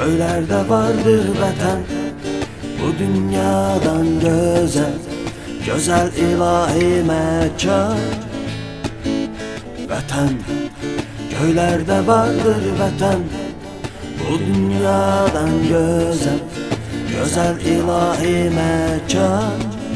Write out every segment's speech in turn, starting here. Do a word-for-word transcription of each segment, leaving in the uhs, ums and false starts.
Göylerde vardır vətən, bu dünyadan güzel, güzel ilahi məkan. Vətən, göylerde vardır vətən, bu dünyadan güzel, güzel ilahi məkan.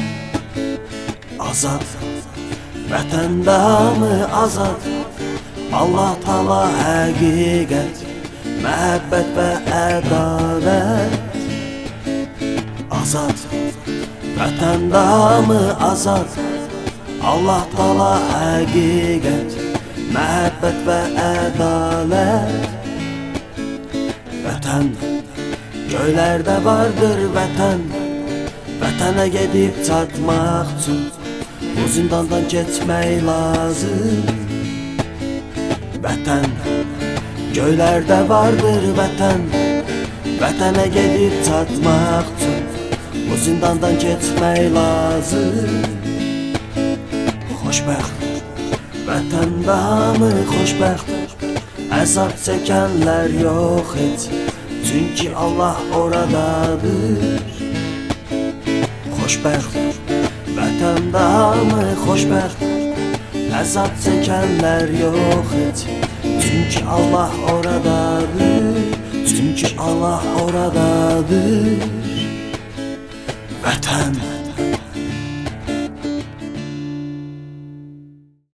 Azad, vətəndə hamı azad, Allah Taala həqiqət, məhəbbət və ədalət. Azad, vətəndə hamı azad, Allah Taala həqiqət, məhəbbət və ədalət. Vətən, göylərdə vardır vətən, vətənə gedib çatmaq üçün bu zindandan keçmək lazım. Vətən, göylərdə vardır vətən, vətənə gedib çatmaq üçün bu zindandan keçmək lazım. Xoşbəxt, vətəndə hamı xoşbəxt, əzab çəkənlər yox heç, çünki Allah oradadır. Xoşbəxt, vətəndə hamı xoşbəxt, əzab çəkənlər yox heç, çünki Allah oradadır, çünki Allah oradadır. Vətən,